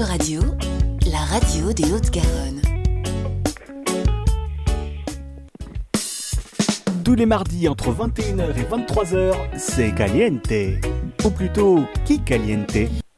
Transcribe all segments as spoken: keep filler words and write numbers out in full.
Radio, la radio des Hautes-Garonne. Tous les mardis entre vingt et une heures et vingt-trois heures, c'est Caliente. Ou plutôt, qui Caliente?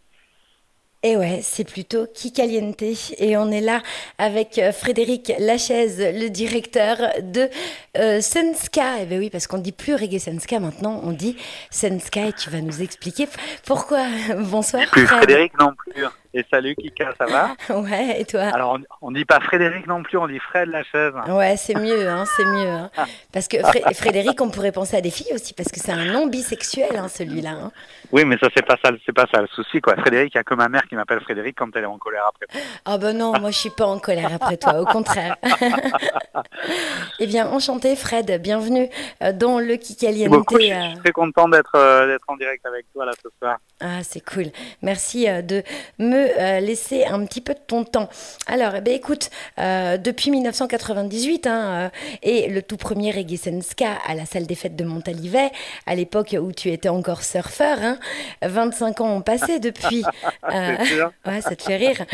Et ouais, c'est plutôt Qui Caliente. Et on est là avec Frédéric Lachaise, le directeur de euh, Senska. Et bien oui, parce qu'on ne dit plus Reggae Senska maintenant, on dit Senska et tu vas nous expliquer pourquoi. Bonsoir. Plus Fred. Frédéric non plus. Et salut Kika, ça va? Ouais, et toi? Alors on, on dit pas Frédéric non plus, on dit Fred Lachaise. Ouais, c'est mieux, hein, c'est mieux. Hein. Parce que Fré- Frédéric, on pourrait penser à des filles aussi, parce que c'est un nom bisexuel, hein, celui-là. Hein. Oui, mais ça c'est pas ça, c'est pas ça le souci quoi. Frédéric, il y a que ma mère qui m'appelle Frédéric quand elle est en colère après. Ah ben non, moi je suis pas en colère après toi, au contraire. Eh bien, enchanté Fred, bienvenue dans le Qui Caliente. Beaucoup, je, suis, je suis très content d'être euh, d'être en direct avec toi là ce soir. Ah, c'est cool. Merci euh, de me euh, laisser un petit peu de ton temps. Alors, eh ben, écoute, euh, depuis mille neuf cent quatre-vingt-dix-huit, hein, euh, et le tout premier Reggae Senska à la salle des fêtes de Montalivet, à l'époque où tu étais encore surfeur, hein, vingt-cinq ans ont passé depuis. Euh, ouais, ça te fait rire.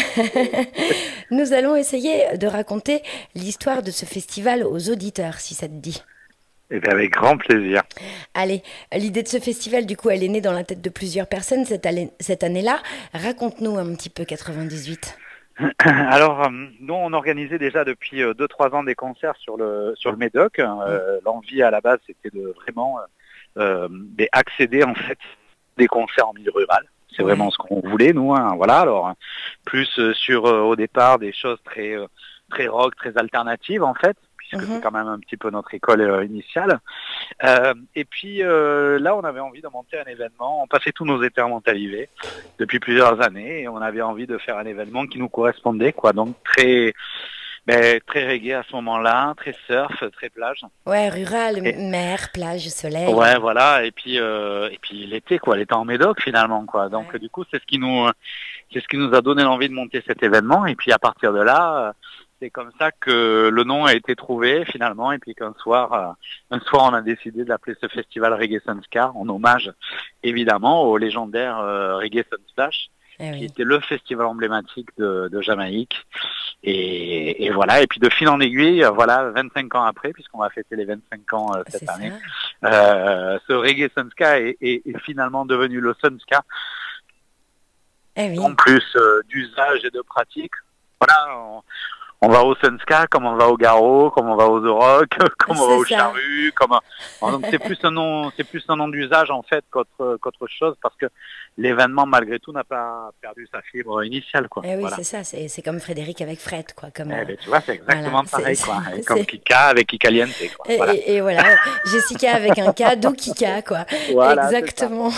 Nous allons essayer de raconter l'histoire de ce festival aux auditeurs, si ça te dit. Et bien avec grand plaisir. Allez, l'idée de ce festival, du coup, elle est née dans la tête de plusieurs personnes cette, année, cette année-là. Raconte-nous un petit peu quatre-vingt-dix-huit. Alors, nous, on organisait déjà depuis deux trois ans des concerts sur le sur le Médoc. Euh, l'envie à la base, c'était de vraiment euh, accéder en fait des concerts en milieu rural. C'est ouais. vraiment ce qu'on voulait, nous. Hein, voilà. Alors, plus euh, sur euh, au départ des choses très euh, très rock, très alternatives en fait. Puisque mm-hmm. c'est quand même un petit peu notre école euh, initiale. Euh, et puis euh, là, on avait envie de monter un événement. On passait tous nos étés à Montalivet depuis plusieurs années et on avait envie de faire un événement qui nous correspondait, quoi. Donc très, ben, très reggae à ce moment-là, très surf, très plage. Ouais, rural, et, mer, plage, soleil. Ouais, voilà. Et puis euh, et puis l'été, quoi, l'été en Médoc finalement, quoi. Donc ouais. du coup, c'est ce qui nous, c'est ce qui nous a donné l'envie de monter cet événement. Et puis à partir de là. C'est comme ça que le nom a été trouvé finalement et puis qu'un soir, euh, un soir on a décidé d'appeler ce festival Reggae Senska en hommage évidemment au légendaire euh, Reggae Sunsplash eh qui oui. était le festival emblématique de, de Jamaïque et, et voilà et puis de fil en aiguille voilà vingt-cinq ans après puisqu'on va fêter les vingt-cinq ans euh, cette C'est année euh, ce Reggae Senska est, est, est finalement devenu le Senska eh oui. en plus euh, d'usage et de pratique voilà on, On va au Senska, comme on va au Garot, comme on va au The Rock, comme c'est on va au ça. Charru, comme un... donc c'est plus un nom, c'est plus un nom d'usage en fait qu'autre qu'autre chose parce que l'événement malgré tout n'a pas perdu sa fibre initiale quoi. Eh oui voilà. c'est ça, c'est, c'est comme Frédéric avec Fred quoi, comme. Eh ben, tu vois c'est exactement voilà, pareil c'est, quoi, c'est, comme c'est... Kika avec Kikaliente quoi. Et voilà. Et, et voilà, Jessica avec un K, d'où Kika quoi. Voilà, exactement.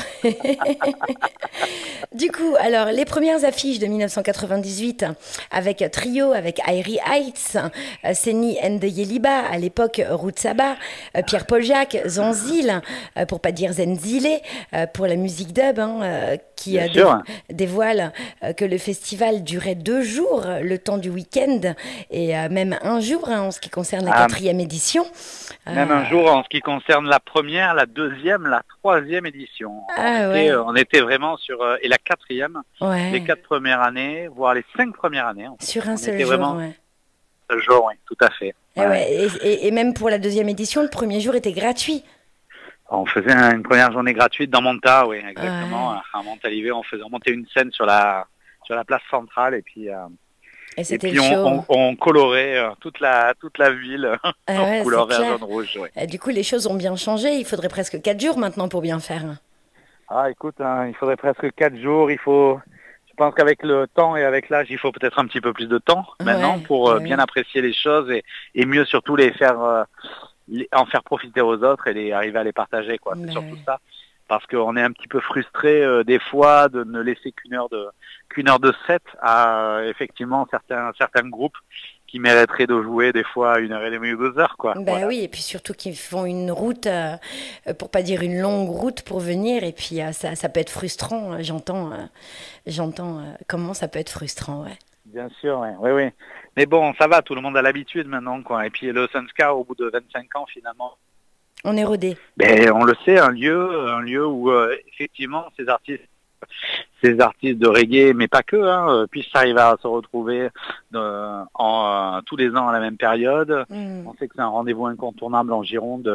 Du coup, alors les premières affiches de mille neuf cent quatre-vingt-dix-huit avec Trio, avec Airy Heights, euh, Seni and the Yeliba, à l'époque Rootsaba, euh, Pierre-Paul Jacques, Zanzil, euh, pour pas dire Zenzile, euh, pour la musique dub, hein, euh, qui euh, dé- dévoile euh, que le festival durait deux jours, le temps du week-end, et euh, même un jour hein, en ce qui concerne la ah, quatrième édition. Même euh... un jour en ce qui concerne la première, la deuxième, la troisième édition. Ah, on, ouais. était, on était vraiment sur... Euh, et la quatrième, ouais. les quatre premières années, voire les cinq premières années. Sur un on seul était jour, vraiment... ouais. Ce jour, oui, tout à fait. Et, ouais. Ouais, et, et, et même pour la deuxième édition, le premier jour était gratuit. On faisait une première journée gratuite dans Monta, oui, exactement. Ouais. À Montalivet, on faisait monter une scène sur la sur la place centrale et puis, euh, et, et puis on, on, on colorait euh, toute la toute la ville ah en ouais, couleur vert, jaune, rouge. Ouais. Et du coup, les choses ont bien changé. Il faudrait presque quatre jours maintenant pour bien faire. Ah, écoute, hein, il faudrait presque quatre jours. Il faut. Je pense qu'avec le temps et avec l'âge, il faut peut-être un petit peu plus de temps maintenant ouais, pour euh, ouais, bien ouais. apprécier les choses et, et mieux surtout les faire, euh, les, en faire profiter aux autres et les, arriver à les partager, quoi. C'est surtout ouais. ça. Parce qu'on est un petit peu frustré euh, des fois de ne laisser qu'une heure de qu'une heure de set à euh, effectivement certains certains groupes qui mériteraient de jouer des fois une heure et demie ou deux heures, quoi. Ben voilà. oui, et puis surtout qu'ils font une route, euh, pour pas dire une longue route pour venir, et puis euh, ça, ça peut être frustrant. Euh, j'entends, euh, j'entends euh, comment ça peut être frustrant, ouais. Bien sûr, ouais. oui, oui. Mais bon, ça va, tout le monde a l'habitude maintenant, quoi. Et puis le Senska, au bout de vingt-cinq ans, finalement. On est rodé. Ben, on le sait, un lieu, un lieu où euh, effectivement ces artistes ces artistes de reggae, mais pas que, hein, puissent arriver à se retrouver euh, en, euh, tous les ans à la même période. Mmh. On sait que c'est un rendez-vous incontournable en Gironde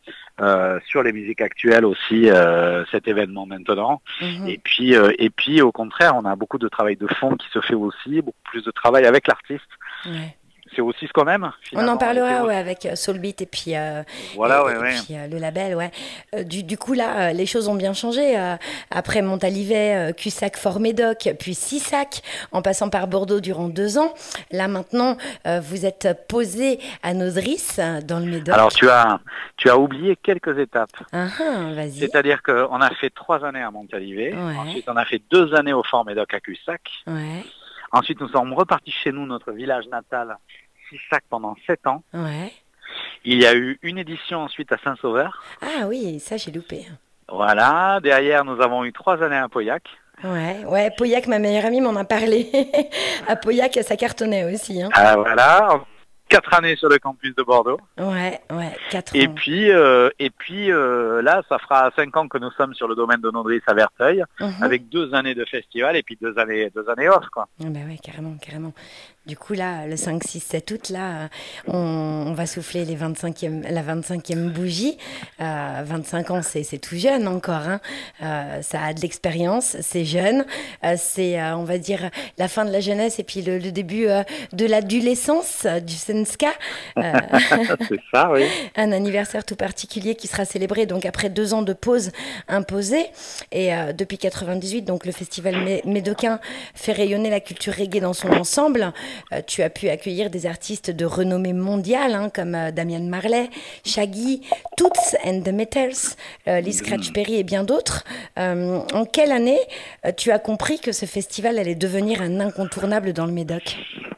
euh, sur les musiques actuelles aussi, euh, cet événement maintenant. Mmh. Et puis, euh, et puis au contraire, on a beaucoup de travail de fond qui se fait aussi, beaucoup plus de travail avec l'artiste. Ouais. C'est aussi ce qu'on aime. On en parlera ouais, avec Soulbeat et puis, euh, voilà, et, ouais, et ouais. puis euh, le label. Ouais. Euh, du, du coup, là, euh, les choses ont bien changé. Euh, après Montalivet, euh, Cussac, Fort-Médoc, puis Sissac, en passant par Bordeaux durant deux ans. Là, maintenant, euh, vous êtes posé à Nozris, dans le Médoc. Alors, tu as, tu as oublié quelques étapes. Uh-huh, vas-y. C'est-à-dire qu'on a fait trois années à Montalivet. Ouais. Ensuite, on a fait deux années au Fort-Médoc à Cussac. Ouais. Ensuite, nous sommes repartis chez nous, notre village natal, Sissac, pendant sept ans. Ouais. Il y a eu une édition ensuite à Saint-Sauveur. Ah oui, ça j'ai loupé. Voilà. Derrière, nous avons eu trois années à Pauillac. Ouais, ouais, Pauillac, ma meilleure amie m'en a parlé. À Pauillac, ça cartonnait aussi. Hein. Ah voilà. Quatre années sur le campus de Bordeaux. Ouais, ouais, quatre ans. Et puis, euh, et puis euh, là, ça fera cinq ans que nous sommes sur le domaine de Nodris à Verteuil, uh-huh. avec deux années de festival et puis deux années, deux années off, quoi. Ah bah ouais, carrément, carrément. Du coup, là, le cinq, six, sept août, là, on, on va souffler les vingt-cinquième, la vingt-cinquième bougie. Euh, vingt-cinq ans, c'est, c'est tout jeune encore. Hein. Euh, ça a de l'expérience, c'est jeune. Euh, c'est, euh, on va dire, la fin de la jeunesse et puis le, le début euh, de l'adolescence euh, du Senska. Euh, c'est ça, oui. Un anniversaire tout particulier qui sera célébré donc après deux ans de pause imposée. Et euh, depuis quatre-vingt-dix-huit, donc le festival mé- médocain fait rayonner la culture reggae dans son ensemble. Euh, tu as pu accueillir des artistes de renommée mondiale hein, comme euh, Damian Marley, Shaggy, Toots and the Metals, euh, Lee Scratch Perry et bien d'autres. Euh, en quelle année euh, tu as compris que ce festival allait devenir un incontournable dans le Médoc ?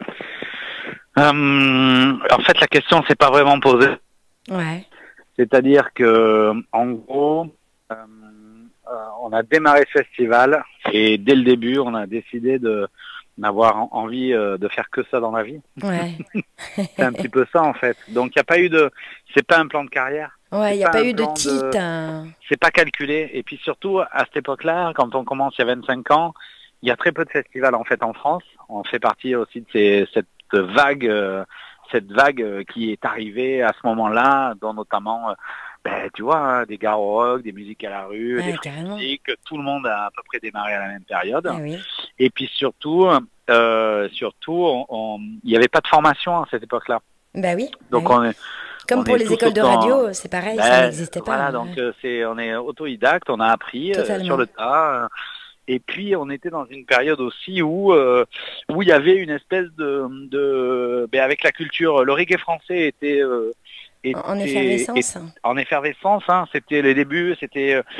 euh, En fait, la question s'est pas vraiment posée. Ouais. C'est-à-dire que, en gros, euh, euh, on a démarré ce festival et dès le début, on a décidé de d'avoir envie euh, de faire que ça dans la vie. Ouais. C'est un petit peu ça en fait. Donc il n'y a pas eu de, c'est pas un plan de carrière. Ouais, il n'y a pas, pas eu de tilt. De... C'est pas calculé. Et puis surtout à cette époque-là, quand on commence il y a vingt-cinq ans, il y a très peu de festivals en fait en France. On fait partie aussi de ces, cette vague, euh, cette vague qui est arrivée à ce moment-là, dont notamment. Euh, Ben, tu vois, hein, des garo rock, des musiques à la rue, ouais, des musiques, tout le monde a à peu près démarré à la même période. Eh oui. Et puis surtout, euh, surtout, il n'y avait pas de formation à cette époque-là. Ben oui. Donc ben on est comme on pour est les écoles de radio, en... c'est pareil, ben, ça n'existait pas. Voilà, hein. donc euh, c'est, on est autodidacte, on a appris euh, sur le tas. Euh, et puis on était dans une période aussi où euh, où il y avait une espèce de, de ben, avec la culture, le reggae français était euh, Et, en effervescence. Et, en effervescence, hein, c'était les débuts, c'était euh,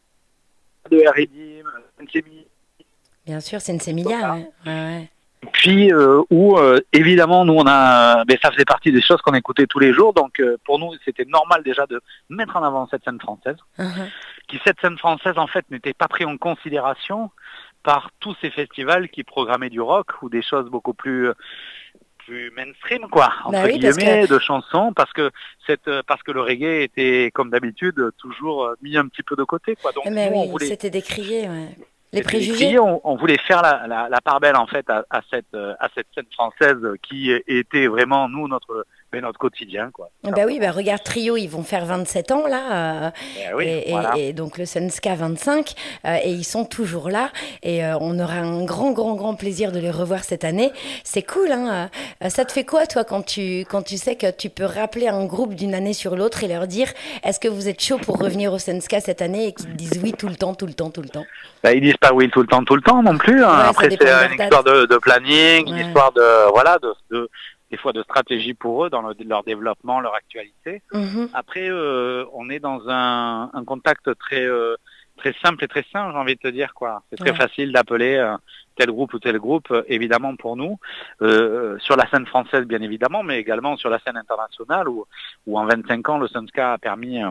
de Redim, Nsemi. Bien sûr, c'est Nsemilia, ouais. ouais, ouais. Puis euh, où euh, évidemment nous on a, ben, ça faisait partie des choses qu'on écoutait tous les jours, donc euh, pour nous c'était normal déjà de mettre en avant cette scène française, uh-huh. qui cette scène française en fait n'était pas prise en considération par tous ces festivals qui programmaient du rock ou des choses beaucoup plus plus mainstream quoi entre bah oui, guillemets que... de chansons parce que cette parce que le reggae était comme d'habitude toujours mis un petit peu de côté quoi donc mais nous, oui, on voulait c'était décrié ouais. Les c'était préjugés décrié, on, on voulait faire la, la, la part belle en fait à, à cette à cette scène française qui était vraiment nous notre mais notre quotidien quoi. Bah oui, bah regarde Trio, ils vont faire vingt-sept ans là, euh, ben oui, et, voilà. et, et donc le Sunska vingt-cinq, euh, et ils sont toujours là, et euh, on aura un grand grand grand plaisir de les revoir cette année. C'est cool, hein. Euh, ça te fait quoi toi quand tu quand tu sais que tu peux rappeler un groupe d'une année sur l'autre et leur dire est-ce que vous êtes chaud pour revenir au Sunska cette année et qu'ils te disent oui tout le temps, tout le temps, tout le temps. Bah, ils disent pas oui tout le temps, tout le temps non plus. Hein. Ouais, après c'est une histoire de, de planning, ouais. une histoire de voilà de, de des fois de stratégie pour eux dans le, leur développement, leur actualité. Mm-hmm. Après, euh, on est dans un, un contact très euh, très simple et très sain, j'ai envie de te dire quoi. C'est très ouais. facile d'appeler euh, tel groupe ou tel groupe, euh, évidemment pour nous, euh, sur la scène française bien évidemment, mais également sur la scène internationale où, où en vingt-cinq ans le Sunska a permis euh,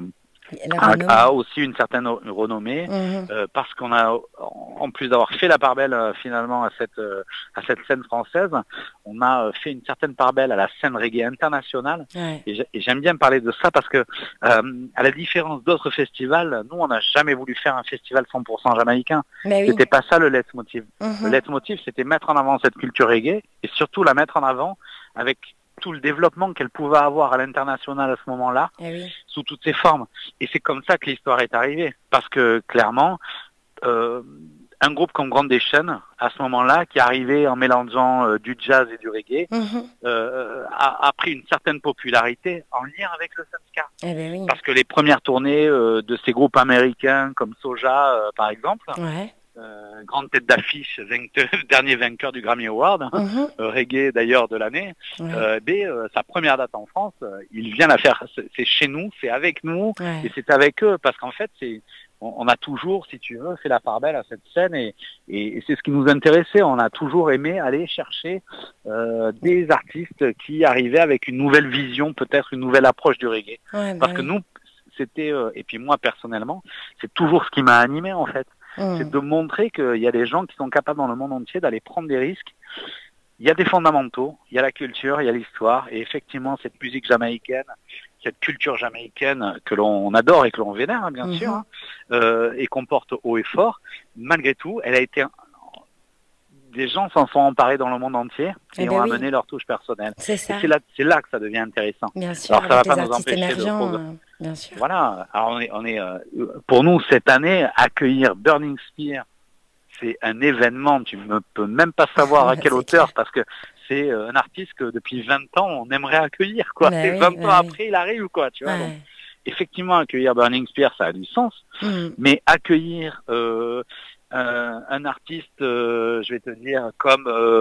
a, a aussi une certaine renommée, mmh. euh, parce qu'on a, en plus d'avoir fait la part belle euh, finalement à cette euh, à cette scène française, on a fait une certaine part belle à la scène reggae internationale. Ouais. Et j'aime bien parler de ça parce que, euh, à la différence d'autres festivals, nous on n'a jamais voulu faire un festival cent pour cent jamaïcain. Oui. C'était pas ça le leitmotiv. Mmh. Le leitmotiv, c'était mettre en avant cette culture reggae et surtout la mettre en avant avec tout le développement qu'elle pouvait avoir à l'international à ce moment-là, eh oui. sous toutes ses formes. Et c'est comme ça que l'histoire est arrivée. Parce que, clairement, euh, un groupe comme Groundation, à ce moment-là, qui arrivait en mélangeant euh, du jazz et du reggae, mm-hmm. euh, a, a pris une certaine popularité en lien avec le Sunska. Eh ben oui. Parce que les premières tournées euh, de ces groupes américains, comme Soja, euh, par exemple, ouais. Euh, grande tête d'affiche, dernier vainqueur du Grammy Award, mm-hmm. euh, reggae d'ailleurs de l'année, ouais. euh, mais, euh, sa première date en France, euh, il vient la faire, c'est chez nous, c'est avec nous, ouais. et c'est avec eux, parce qu'en fait, c'est, on, on a toujours, si tu veux, fait la part belle à cette scène, et, et, et c'est ce qui nous intéressait, on a toujours aimé aller chercher euh, des artistes qui arrivaient avec une nouvelle vision, peut-être une nouvelle approche du reggae, ouais, bah parce oui. que nous, c'était, euh, et puis moi personnellement, c'est toujours ce qui m'a animé en fait. Mmh. C'est de montrer qu'il y a des gens qui sont capables dans le monde entier d'aller prendre des risques. Il y a des fondamentaux, il y a la culture, il y a l'histoire, et effectivement cette musique jamaïcaine, cette culture jamaïcaine que l'on adore et que l'on vénère, hein, bien mmh. sûr, hein, euh, et qu'on porte haut et fort, malgré tout, elle a été... Des gens s'en sont emparés dans le monde entier et, et ben ont oui. amené leur touche personnelle. C'est ça. Et c'est là, c'est là que ça devient intéressant. Bien sûr, alors ça va pas nous empêcher de euh, bien sûr. Voilà. Alors on est, on est, euh, pour nous cette année, accueillir Burning Spear, c'est un événement. Tu ne peux même pas savoir à quelle hauteur clair. Parce que c'est euh, un artiste que depuis vingt ans on aimerait accueillir, quoi. Ben et oui, vingt ben ans oui. après, il arrive, quoi. Tu vois. Ouais. Donc, effectivement, accueillir Burning Spear, ça a du sens. Mm. Mais accueillir euh, Euh, un artiste, euh, je vais te dire, comme euh,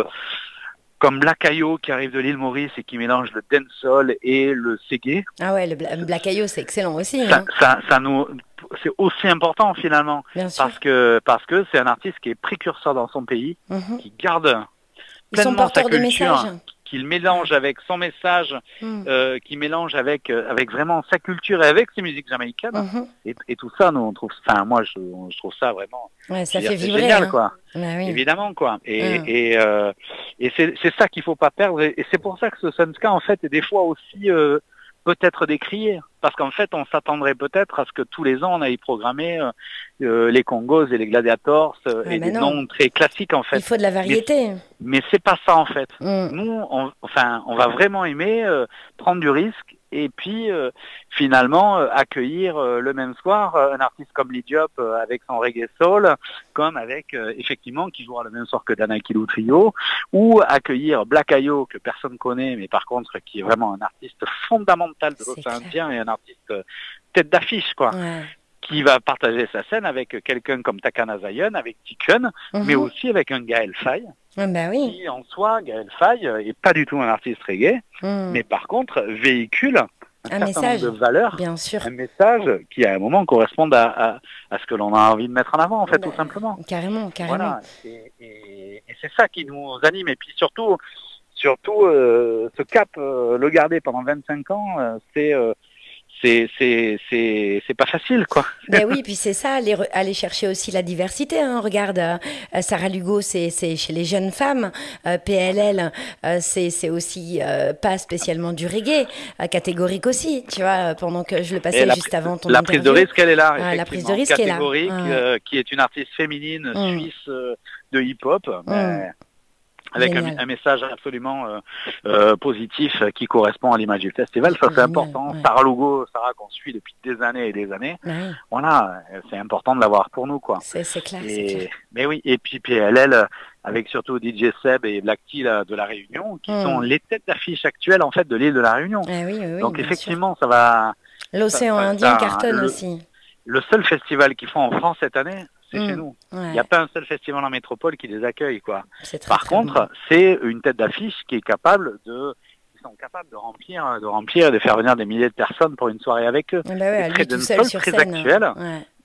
comme Blackayo qui arrive de l'île Maurice et qui mélange le dancehall et le reggae. Ah ouais, le Blackayo c'est excellent aussi. Ça, hein. ça, ça nous, c'est aussi important finalement, Bien sûr. parce que parce que c'est un artiste qui est précurseur dans son pays, mm-hmm. qui garde Ils sont porteurs de messages. Qu'il mélange avec son message, mm. euh, qui mélange avec euh, avec vraiment sa culture et avec ses musiques jamaïcaines, mm-hmm. et, et tout ça, nous on trouve, enfin moi je, je trouve ça vraiment, ouais, ça fait dire, vibrer, génial, hein. quoi. Bah oui. Évidemment, quoi. Et mm. et euh, et c'est c'est ça qu'il faut pas perdre, et, et c'est pour ça que ce Sunska en fait est des fois aussi euh, peut-être décrié, parce qu'en fait on s'attendrait peut-être à ce que tous les ans on aille programmer euh, euh, les Congos et les Gladiators euh, ouais, et des non. noms très classiques en fait. Il faut de la variété. Mais, mais c'est pas ça en fait. Mm. Nous, on, enfin, on va vraiment aimer euh, prendre du risque et puis euh, finalement euh, accueillir euh, le même soir euh, un artiste comme Lidiop euh, avec son reggae soul, comme avec euh, effectivement qui jouera le même soir que Danakilou Trio, ou accueillir Blackayo que personne connaît, mais par contre qui est vraiment un artiste fondamental de l'océan Indien et un artiste euh, tête d'affiche, quoi. Ouais. Qui va partager sa scène avec quelqu'un comme Takana Zion, avec Tiken, mm-hmm. mais aussi avec un Gaël Faye. Ah bah oui. Qui en soi, Gaël Faye est pas du tout un artiste reggae, mm. mais par contre véhicule un, un certain message nombre de valeurs, bien sûr. Un message qui à un moment correspond à, à, à ce que l'on a envie de mettre en avant, en fait, bah, tout simplement. Carrément, carrément. Voilà. Et, et, et c'est ça qui nous anime. Et puis surtout, surtout euh, ce cap, euh, le garder pendant vingt-cinq ans, euh, c'est euh, c'est c'est c'est c'est pas facile, quoi. Ben oui, puis c'est ça, aller aller chercher aussi la diversité, hein. Regarde, euh, Sarah Lugo, c'est c'est chez les jeunes femmes, euh, P L L, euh, c'est c'est aussi euh, pas spécialement du reggae, euh, catégorique aussi, tu vois, pendant que je le passais la, juste avant ton la interview. prise de risque, elle est là, ah, la prise de risque est là, catégorique, euh, qui est une artiste féminine mm. suisse euh, de hip-hop. Mm. Mais... avec un, un message absolument euh, euh, positif euh, qui correspond à l'image du festival. Ça, c'est Génial, important. Ouais. Sarah Lugo, Sarah qu'on suit depuis des années et des années. Ouais. Voilà, c'est important de l'avoir pour nous, quoi. C'est, c'est clair, et, c'est clair. Mais oui, et puis P L L, avec surtout D J Seb et Black T là, de la Réunion, qui mmh. sont les têtes d'affiche actuelles, en fait, de l'île de la Réunion. Ah oui, oui, Donc, effectivement, sûr. ça va... L'océan ça, Indien ça, le, cartonne aussi. Le seul festival qu'ils font en France cette année, c'est mmh, chez nous. Il ouais. n'y a pas un seul festival en métropole qui les accueille, quoi. C'est très, Par très contre, bon. c'est une tête d'affiche qui est capable de, ils sont capables de remplir, de remplir et de faire venir des milliers de personnes pour une soirée avec eux. Ah bah ouais, très lui tout seul sur très scène. actuel, ouais.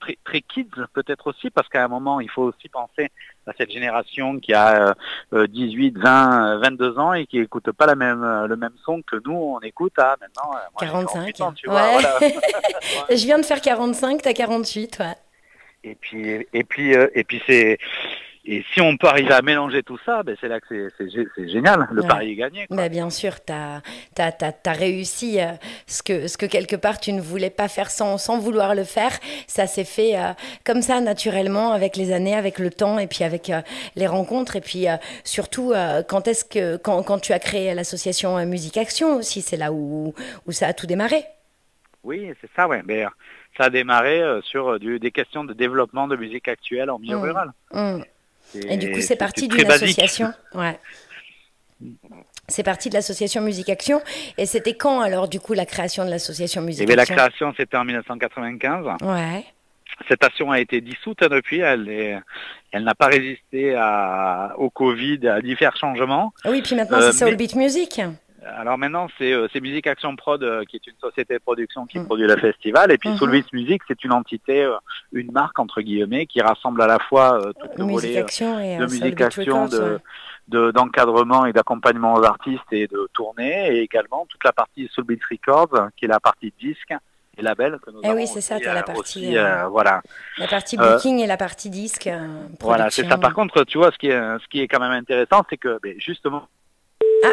très, très kids peut-être aussi, parce qu'à un moment, il faut aussi penser à cette génération qui a euh, dix-huit, vingt, vingt-deux ans et qui écoute pas la même, le même son que nous, on écoute à maintenant. Moi, quarante-cinq ans, tu ouais. vois, voilà. Je viens de faire quarante-cinq, t'as quarante-huit, ouais. Et puis, et puis, euh, et puis c'est... Et si on peut arriver à mélanger tout ça, ben c'est là que c'est génial, le ouais. pari est gagné. Bah bien sûr, tu as, t'as, t'as, t'as réussi euh, ce, que, ce que quelque part tu ne voulais pas faire sans, sans vouloir le faire. Ça s'est fait euh, comme ça, naturellement, avec les années, avec le temps et puis avec euh, les rencontres. Et puis euh, surtout, euh, quand, est-ce que, quand, quand tu as créé l'association euh, Musique Action aussi, c'est là où, où ça a tout démarré. Oui, c'est ça, ouais. Mais, ça a démarré euh, sur du, des questions de développement de musique actuelle en milieu mmh. rural. Mmh. Et du coup, c'est parti d'une association. Ouais. C'est parti de l'association Musique Action. Et c'était quand alors, du coup, la création de l'association Musique Action ? Action ? La création, c'était en mille neuf cent quatre-vingt-quinze. Ouais. Cette action a été dissoute depuis. Elle, est, elle n'a pas résisté à, au Covid, à divers changements. Oui, puis maintenant, euh, c'est Soul Beat Music. Alors maintenant, c'est euh, Musique Action Prod, euh, qui est une société de production qui mmh. produit le festival. Et puis mmh. Soul Beat Music, c'est une entité, euh, une marque, entre guillemets, qui rassemble à la fois euh, tout le volet euh, de musique action, de, ouais. de, d'encadrement et d'accompagnement aux artistes et de tournée, et également toute la partie Soul Beat Records, qui est la partie disque et label que nous eh avons oui, c'est ça, tu as la partie, aussi, euh, voilà. la partie booking euh, et la partie disque. Euh, voilà, c'est ça. Par contre, tu vois, ce qui est, ce qui est quand même intéressant, c'est que, ben, justement... Ah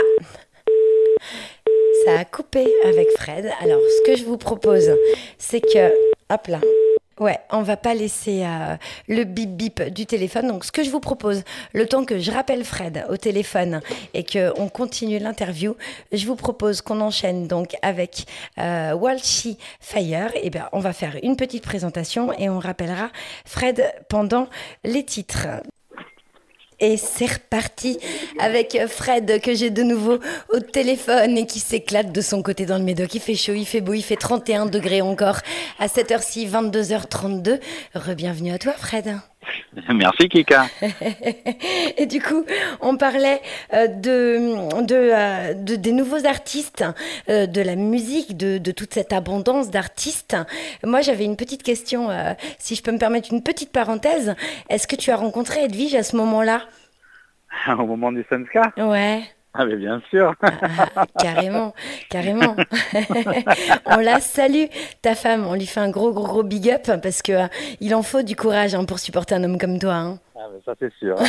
Ça a coupé avec Fred. Alors, ce que je vous propose, c'est que... Hop là. Ouais, on va pas laisser euh, le bip bip du téléphone. Donc, ce que je vous propose, le temps que je rappelle Fred au téléphone et qu'on continue l'interview, je vous propose qu'on enchaîne donc avec euh, Walshy Fire. Et bien, on va faire une petite présentation et on rappellera Fred pendant les titres. Et c'est reparti avec Fred que j'ai de nouveau au téléphone et qui s'éclate de son côté dans le Médoc. Il fait chaud, il fait beau, il fait trente et un degrés encore à cette heure-ci, vingt-deux heures trente-deux. Re-bienvenue à toi Fred. Merci Kika. Et du coup, on parlait euh, de, de, euh, de, des nouveaux artistes, euh, de la musique, de, de toute cette abondance d'artistes. Moi, j'avais une petite question, euh, si je peux me permettre une petite parenthèse. Est-ce que tu as rencontré Edwige à ce moment-là ? Au moment du Sunska ? Ouais. Ah mais bien sûr. Ah, carrément, carrément. On la salue, ta femme. On lui fait un gros, gros, gros big up parce que euh, il en faut du courage hein, pour supporter un homme comme toi. Hein. Ah mais ça c'est sûr.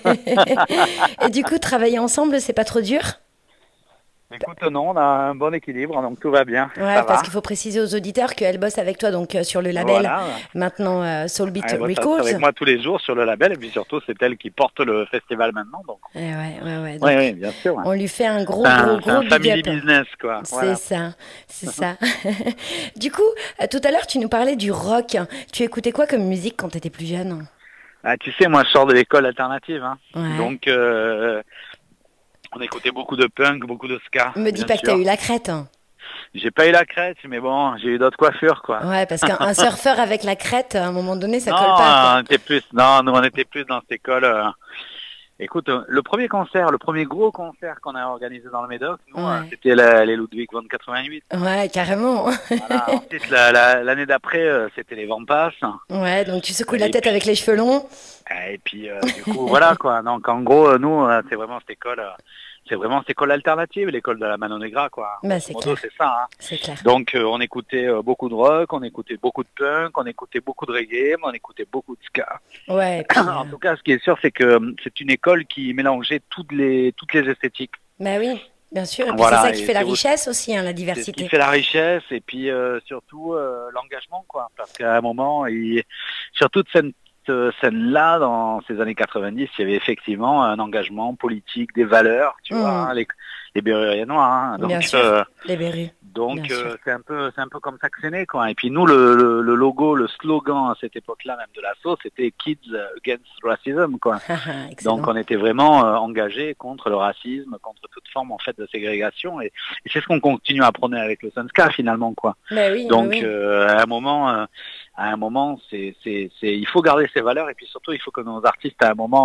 Et du coup, travailler ensemble, c'est pas trop dur ? Écoute, non, on a un bon équilibre, donc tout va bien. Ouais, parce qu'il faut préciser aux auditeurs qu'elle bosse avec toi donc euh, sur le label, voilà. Maintenant euh, Soul Beat elle Records. Elle avec moi tous les jours sur le label, et puis surtout, c'est elle qui porte le festival maintenant. Donc. Et ouais, ouais, ouais. Donc, ouais, ouais, bien sûr. Ouais. On lui fait un gros, un, gros, gros un big family up. business, quoi. C'est voilà. ça, c'est ça. Du coup, euh, tout à l'heure, tu nous parlais du rock. Tu écoutais quoi comme musique quand tu étais plus jeune ? Ah, tu sais, moi, je sors de l'école alternative. Hein. Ouais. Donc... Euh, on écoutait beaucoup de punk, beaucoup de ska. Me dis pas sûr. Que t'as eu la crête. Hein. J'ai pas eu la crête, mais bon, j'ai eu d'autres coiffures, quoi. Ouais, parce qu'un surfeur avec la crête, à un moment donné, ça non, colle pas. On était plus, non, nous on était plus dans cette école. Euh... Écoute, le premier concert, le premier gros concert qu'on a organisé dans le Médoc, nous, ouais. c'était la, les Ludwig von quatre-vingt-huit. Ouais, carrément. Voilà, ensuite, l'année la, la, d'après, euh, c'était les Vampas. Ouais, donc tu secoues la tête puis, avec les cheveux longs. Et puis, euh, du coup, voilà, quoi. Donc, en gros, nous, c'est vraiment cette école... Euh, C'est vraiment cette école alternative, l'école de la Mano Negra, quoi. Bah, c'est clair. C'est ça, hein. C'est clair. Donc, euh, on écoutait euh, beaucoup de rock, on écoutait beaucoup de punk, on écoutait beaucoup de reggae, mais on écoutait beaucoup de ska. Ouais. Puis, en tout cas, ce qui est sûr, c'est que euh, c'est une école qui mélangeait toutes les toutes les esthétiques. Bah oui, bien sûr. Et puis voilà, c'est ça qui fait la richesse aussi, hein, la diversité. C'est ce qui fait la richesse, et puis euh, surtout euh, l'engagement, quoi. Parce qu'à un moment, il... sur toute cette scène-là, dans ces années quatre-vingt-dix, il y avait effectivement un engagement politique, des valeurs, tu mmh. vois, hein, les, les Berruriers noirs. Hein, donc, bien sûr, euh, les Berrus. Donc euh, c'est un peu, c'est un peu comme ça que c'est né, quoi. Et puis nous, le, le, le logo, le slogan à cette époque-là même de l'asso, c'était Kids Against Racism, quoi. Donc on était vraiment euh, engagés contre le racisme, contre toute forme en fait de ségrégation, et, et c'est ce qu'on continue à prôner avec le Sunska finalement, quoi. Mais oui, donc mais oui. Euh, à un moment. Euh, À un moment, c'est, c'est, c'est, il faut garder ces valeurs, et puis surtout, il faut que nos artistes, à un moment, euh,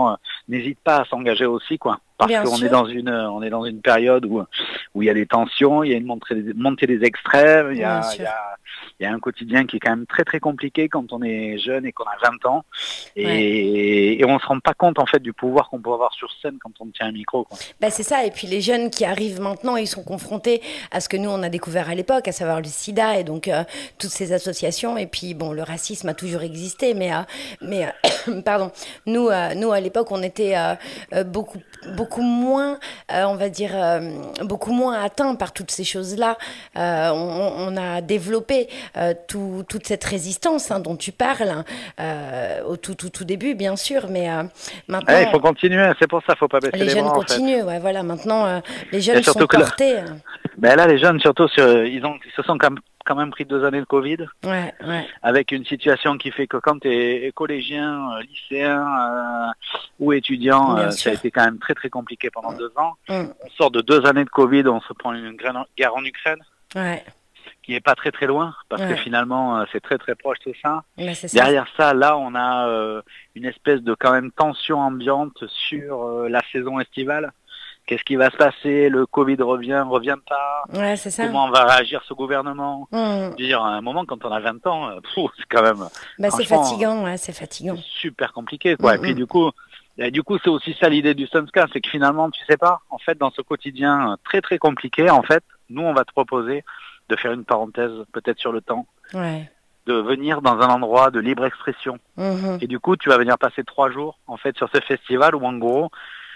n'hésitent pas à s'engager aussi, quoi. Parce Bien qu'on sûr. est dans une, on est dans une période où où il y a des tensions, il y a une montée, montée des extrêmes, il y a, Bien il sûr. y a, il y a un quotidien qui est quand même très très compliqué quand on est jeune et qu'on a vingt ans, et, Ouais. et on se rend pas compte en fait du pouvoir qu'on peut avoir sur scène quand on tient un micro, quoi. Bah, c'est ça, et puis les jeunes qui arrivent maintenant, ils sont confrontés à ce que nous on a découvert à l'époque, à savoir le sida et donc euh, toutes ces associations. Et puis bon, le racisme a toujours existé, mais euh, mais euh, pardon, nous euh, nous à l'époque on était euh, euh, beaucoup beaucoup moins, euh, on va dire euh, beaucoup moins atteints par toutes ces choses-là. Euh, on, on a développé euh, tout, toute cette résistance hein, dont tu parles hein, euh, au tout tout tout début, bien sûr, mais euh, maintenant. Eh, il faut continuer, c'est pour ça, faut pas baisser Les les jeunes bras en fait. continuent, ouais, voilà. Maintenant, euh, les Et jeunes sont surtout que là, portés. euh. ben là les jeunes surtout, sur- ils ont, ils se sont quand même, quand même pris deux années de Covid, Ouais, ouais, avec une situation qui fait que quand tu es collégien, euh, lycéen euh, ou étudiant, bien euh, ça a sûr. été quand même très très compliqué pendant deux ans. Mm. On sort de deux années de Covid, on se prend une gra- guerre en Ukraine, Ouais, qui est pas très très loin, parce que Ouais. finalement euh, c'est très très proche tout ça. bah, c'est ça. Derrière ça, là on a euh, une espèce de quand même tension ambiante sur euh, la saison estivale. Qu'est-ce qui va se passer? Le Covid revient, revient pas? Ouais, c'est ça. Comment va réagir ce gouvernement? Mm. Je veux dire, à un moment, quand on a vingt ans, euh, pfff, c'est quand même Bah, c'est franchement, fatigant, ouais, c'est fatigant. c'est super compliqué, quoi. Mm, Et puis mm. du coup, et du coup, c'est aussi ça l'idée du Sunska, c'est que finalement, tu sais pas, en fait, dans ce quotidien euh, très très compliqué, en fait, nous, on va te proposer de faire une parenthèse, peut-être sur le temps, Ouais. de venir dans un endroit de libre expression. Mhm. Et du coup, tu vas venir passer trois jours, en fait, sur ce festival où, en gros,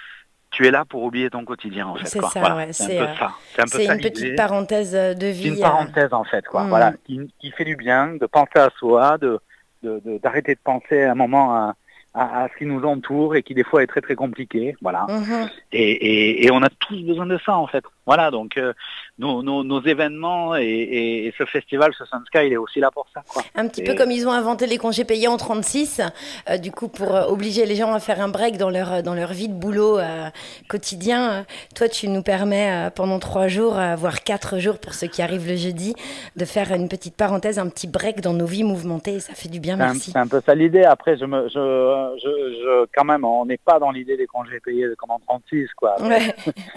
tu es là pour oublier ton quotidien, en fait. C'est quoi. ça, Voilà, ouais, c'est c'est, un peu euh, ça. C'est un peu C'est ça une petite l'idée. parenthèse euh, de C'est vie. une euh. parenthèse, en fait, quoi. Mm. Voilà, qui, qui fait du bien, de penser à soi, de de- de- d'arrêter de, penser un moment à, à, à ce qui nous entoure et qui des fois est très très compliqué. Voilà. Mhm. Et, et, et on a tous besoin de ça, en fait. Voilà, donc euh, nos, nos, nos événements et, et, et ce festival, ce Sunska, il est aussi là pour ça, quoi. Un petit Et- peu comme ils ont inventé les congés payés en trente-six, euh, du coup pour euh, obliger les gens à faire un break dans leur, dans leur vie de boulot euh, quotidien. Euh, toi, tu nous permets euh, pendant trois jours, euh, voire quatre jours pour ceux qui arrivent le jeudi, de faire une petite parenthèse, un petit break dans nos vies mouvementées. Et ça fait du bien, C'est un, merci. c'est un peu ça l'idée. Après, je me, je, je, je, quand même, on n'est pas dans l'idée des congés payés comme en trente-six, quoi. Ouais.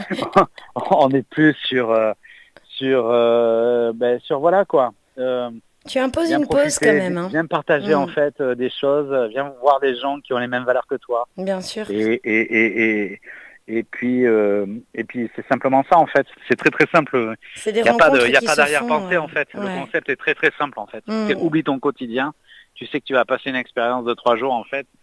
On est plus sur, euh, sur, euh, ben, sur voilà, quoi. Euh, Tu imposes Viens une pause profiter, quand même, hein. viens partager Mm. en fait euh, des choses, euh, viens voir des gens qui ont les mêmes valeurs que toi. Bien sûr. Et, et, et, et, et puis, euh, et puis c'est simplement ça en fait. C'est très très simple. C'est des Il n'y a pas rencontres de, il y a qui pas se d'arrière-pensée font, en fait. euh, Le ouais. concept est très très simple en fait. Mm. C'est oublie ton quotidien. Tu sais que tu vas passer une expérience de trois jours en fait,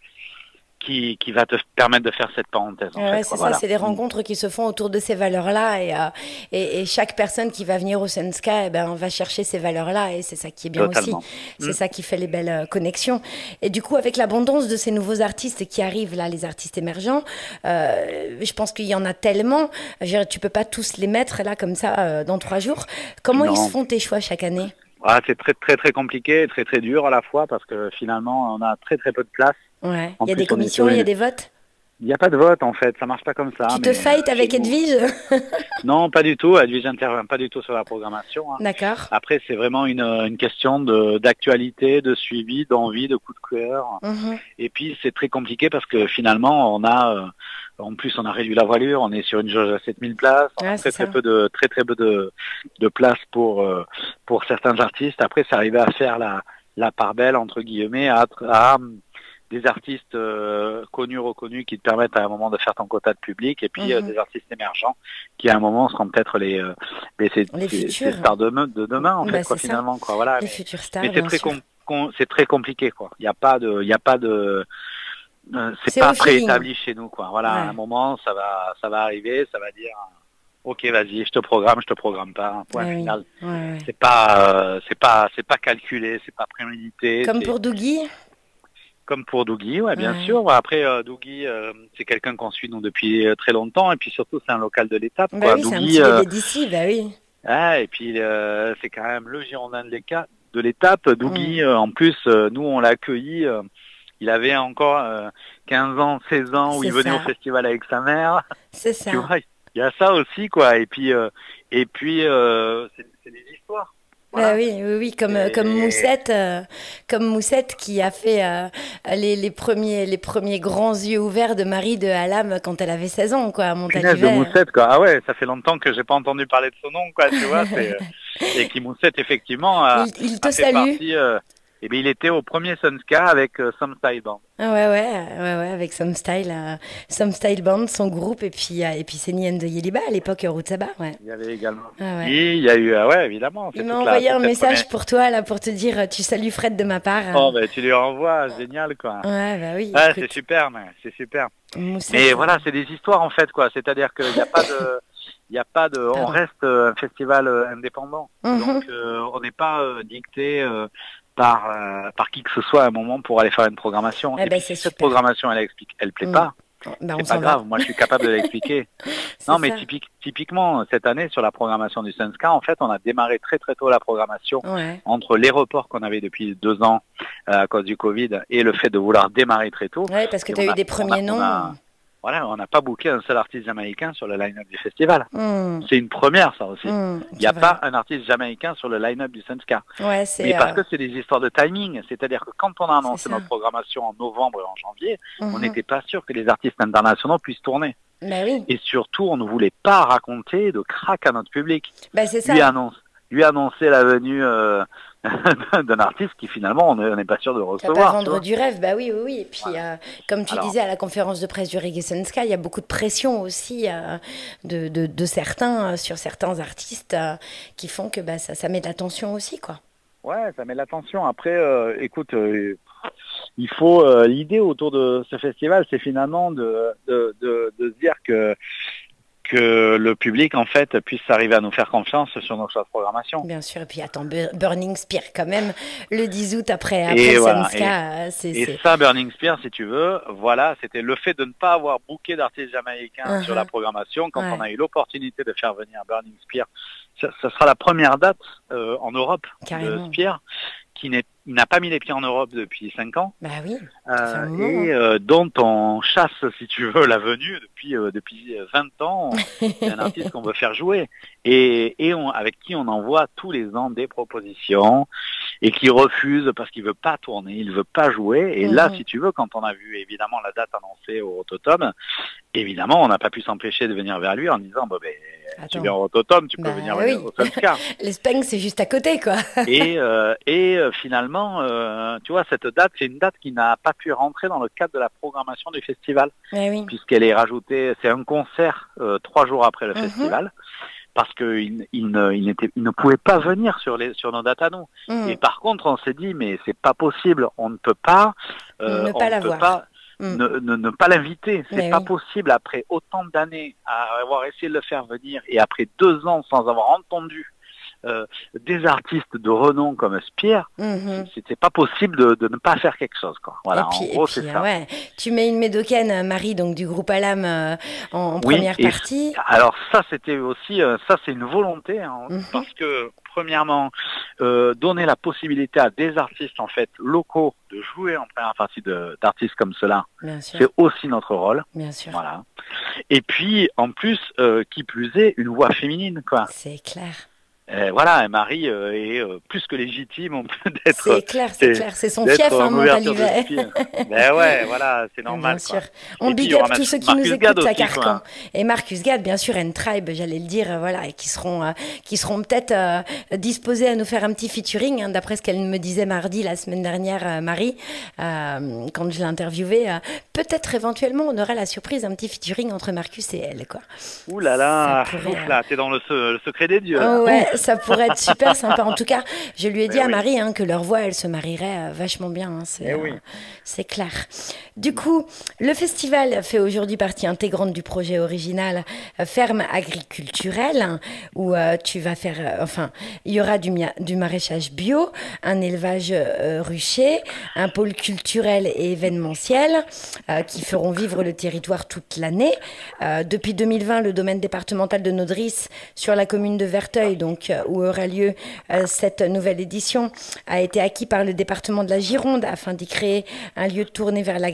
qui, qui va te permettre de faire cette parenthèse. En Ouais, fait, c'est quoi. ça, Voilà. c'est des rencontres qui se font autour de ces valeurs-là et, euh, et, et chaque personne qui va venir au Sunska eh ben, va chercher ces valeurs-là et c'est ça qui est bien Totalement. aussi. C'est Mm. ça qui fait les belles euh, connexions. Et du coup, avec l'abondance de ces nouveaux artistes qui arrivent là, les artistes émergents, euh, je pense qu'il y en a tellement. Je veux dire, tu peux pas tous les mettre là comme ça euh, dans trois jours. Comment Non. ils se font tes choix chaque année? Ah, c'est très très très compliqué, et très très dur à la fois parce que finalement on a très très peu de place. Ouais. En Il y a plus, des on est commissions, sur il y a une- des votes. Il n'y a pas de vote en fait, ça marche pas comme ça. Tu te mais, fightes euh, avec chez nous- Edwige? Non, pas du tout. Edwige n'intervient pas du tout sur la programmation. hein. D'accord. Après, c'est vraiment une, une question de d'actualité, de suivi, d'envie, de coup de cœur. Mhm. Et puis, c'est très compliqué parce que finalement, on a, euh, en plus, on a réduit la voilure. On est sur une jauge à sept mille places. On Ouais, a c'est très très ça. peu de très très peu de de places pour euh, pour certains artistes. Après, c'est arrivé à faire la la part belle entre guillemets à, à des artistes euh, connus, reconnus, qui te permettent à un moment de faire ton quota de public, et puis Mhm. euh, des artistes émergents qui à un moment seront peut-être les, euh, les, ces, Les ces- futurs. ces stars de, me- de demain en Bah, fait, quoi, c'est ça. finalement, quoi. Voilà. Les Mais, futurs stars, mais c'est bien très sûr. com- com- c'est très compliqué, quoi. Il n'y a pas de, il y a pas de, euh, c'est C'est pas au feeling. préétabli chez nous, quoi. Voilà, Ouais. à un moment, ça va, ça va arriver, ça va dire, ok, vas-y, je te programme, je te programme pas. Point Ouais, oui. final. Ouais, ouais. C'est pas, euh, c'est pas, c'est pas calculé, c'est pas prémédité. Comme c'est- pour Dougie. Comme pour Dougie, ouais, bien Ouais. sûr. Après, euh, Dougie, euh, c'est quelqu'un qu'on suit nous depuis euh, très longtemps, et puis surtout, c'est un local de l'étape. Bah quoi. oui, c'est un Dougie, petit euh, bébé d'ici, bah oui. ouais, et puis euh, c'est quand même le Girondin de l'éca- de l'étape. Dougie, euh, en plus, euh, nous, on l'a accueilli. euh, il avait encore euh, quinze ans, seize ans, où C'est il venait ça. au festival avec sa mère. C'est ça. Tu vois, il y a ça aussi, quoi. Et puis, euh, et puis, euh, c'est c'est des histoires. Voilà. Bah oui, oui, oui, comme, Et... comme Moussette, euh, comme Moussette qui a fait euh, les, les, premiers, les premiers grands yeux ouverts de Marie de Hallam quand elle avait seize ans, quoi, à Montalivet. de Moussette, quoi. Ah ouais, ça fait longtemps que j'ai pas entendu parler de son nom, quoi, tu vois. C'est, et qui Moussette, effectivement, a, il, il te a fait salue. partie... Euh, et bien, il était au premier Sunska avec euh, Some Style Band. Ah ouais, ouais, ouais, ouais, avec Some Style, euh, Some Style Band, son groupe, et puis, euh, et puis Seni and the Yeliba, à l'époque, Rootsaba, ouais. Il y avait également. Ah ouais. Et il y a eu, ah ouais, évidemment. Il m'a envoyé la, un message première... pour toi, là, pour te dire, euh, tu salues Fred de ma part. Euh... Oh, ben, tu lui renvoies, génial, quoi. Ouais, bah oui. Ouais, écoute. c'est super, mais c'est super. Moussette, mais euh... voilà, c'est des histoires, en fait, quoi. C'est-à-dire qu'il n'y a pas de... Il n'y a pas de, Pardon. On reste euh, un festival euh, indépendant, mm-hmm. donc euh, on n'est pas euh, dicté euh, par euh, par qui que ce soit à un moment pour aller faire une programmation. Eh Et ben, puis, si super. cette programmation elle explique, elle plaît mm. pas, ben, c'est pas grave. Va. Moi, je suis capable de l'expliquer. non, mais ça. typique, typiquement cette année sur la programmation du Sunska, en fait, on a démarré très très tôt la programmation ouais. entre les reports qu'on avait depuis deux ans euh, à cause du Covid et le fait de vouloir démarrer très tôt. Ouais, parce que tu as eu a, des premiers on a, noms. On a, Voilà, on n'a pas booké un seul artiste jamaïcain sur le line-up du festival. Mmh. C'est une première, ça aussi. Mmh, Il n'y a vrai. pas un artiste jamaïcain sur le line-up du Sunska. Ouais, c'est, Mais parce euh... que c'est des histoires de timing. C'est-à-dire que quand on a annoncé notre programmation en novembre et en janvier, mmh. on n'était pas sûr que les artistes internationaux puissent tourner. Bah oui. Et surtout, on ne voulait pas raconter de crack à notre public. Bah c'est ça. Lui annonce. Lui annoncer la venue euh, d'un artiste qui finalement on n'est pas sûr de recevoir. Pas vendre du rêve, bah oui, oui, oui. Et puis voilà. euh, comme tu Alors, disais à la conférence de presse du Reggae Sunska, il y a beaucoup de pression aussi euh, de, de, de certains euh, sur certains artistes euh, qui font que bah, ça, ça met de la tension aussi, quoi. Ouais, ça met de la tension. Après, euh, écoute, euh, il faut euh, l'idée autour de ce festival, c'est finalement de, de, de, de se dire que que le public, en fait, puisse arriver à nous faire confiance sur nos choix de programmation. Bien sûr, et puis attends, Burning Spear, quand même, le dix août après, après et le voilà, Sunska. Et, c'est, et c'est... ça, Burning Spear, si tu veux, voilà, c'était le fait de ne pas avoir booké d'artistes jamaïcains uh-huh. sur la programmation. Quand ouais. on a eu l'opportunité de faire venir Burning Spear, ça, ça sera la première date euh, en Europe Carrément. de Spear, qui n'est il n'a pas mis les pieds en Europe depuis cinq ans. Bah oui. Euh, et euh, dont on chasse, si tu veux, la venue depuis euh, depuis vingt ans. C'est un artiste qu'on veut faire jouer et et on, avec qui on envoie tous les ans des propositions et qui refuse parce qu'il veut pas tourner, il veut pas jouer. Et mm-hmm. là, si tu veux, quand on a vu évidemment la date annoncée au Rototom, évidemment, on n'a pas pu s'empêcher de venir vers lui en disant bon ben Attends. tu viens au Rototom, tu peux bah, venir oui. au Sunska. L'Espagne, c'est juste à côté, quoi. et euh, et euh, finalement. Euh, tu vois, cette date, c'est une date qui n'a pas pu rentrer dans le cadre de la programmation du festival, eh oui. puisqu'elle est rajoutée, c'est un concert euh, trois jours après le mm-hmm. festival, parce qu'il il ne, il n'était, il ne pouvait pas venir sur, les, sur nos dates à nous. Mm. Et par contre, on s'est dit, mais c'est pas possible, on ne peut pas, euh, ne pas l'avoir. Pas, mm. ne, ne, ne pas l'inviter, c'est mais pas oui. possible après autant d'années à avoir essayé de le faire venir et après deux ans sans avoir entendu Euh, des artistes de renom comme Spear, mm-hmm. c'était pas possible de, de ne pas faire quelque chose, quoi. Voilà, et puis, en gros, puis, c'est ça. Ouais. Tu mets une médocaine, Marie, donc du groupe Hallam, euh, en, en oui, première partie. Alors ça, c'était aussi, euh, ça c'est une volonté, hein, mm-hmm. parce que premièrement, euh, donner la possibilité à des artistes en fait locaux de jouer en première partie de, d'artistes comme cela, c'est aussi notre rôle. Bien sûr. Voilà. Et puis en plus, euh, qui plus est, une voix féminine, quoi. C'est clair. Euh, voilà, Marie euh, est euh, plus que légitime on peut d'être. C'est clair, c'est clair, c'est son fief, hein, Montalivet. Ben ouais, voilà, c'est normal. Bien sûr. Quoi. On big up tous ceux qui nous écoutent à Carcan. Et Marcus Gad, bien sûr, N-Tribe, j'allais le dire, voilà, et qui seront, euh, qui seront peut-être euh, disposés à nous faire un petit featuring, hein, d'après ce qu'elle me disait mardi, la semaine dernière, euh, Marie, euh, quand je l'ai interviewée. Euh, peut-être éventuellement, on aura la surprise, un petit featuring entre Marcus et elle, quoi. Ouh là là, pourrait, ouf là, t'es dans le, se- le secret des dieux. Oh, ouais. Ça pourrait être super sympa. En tout cas, je lui ai dit Mais à oui. Marie hein, que leur voix, elle se marierait euh, vachement bien. Hein, c'est, euh, oui. c'est clair. Du coup, le festival fait aujourd'hui partie intégrante du projet original euh, Ferme agriculturelle, hein, où euh, tu vas faire... Euh, enfin, il y aura du, mia- du maraîchage bio, un élevage euh, rucher, un pôle culturel et événementiel euh, qui feront vivre le territoire toute l'année. Euh, depuis deux mille vingt, le domaine départemental de Nodris sur la commune de Verteuil, donc où aura lieu euh, cette nouvelle édition, a été acquis par le département de la Gironde afin d'y créer un lieu tourné vers l'agriculture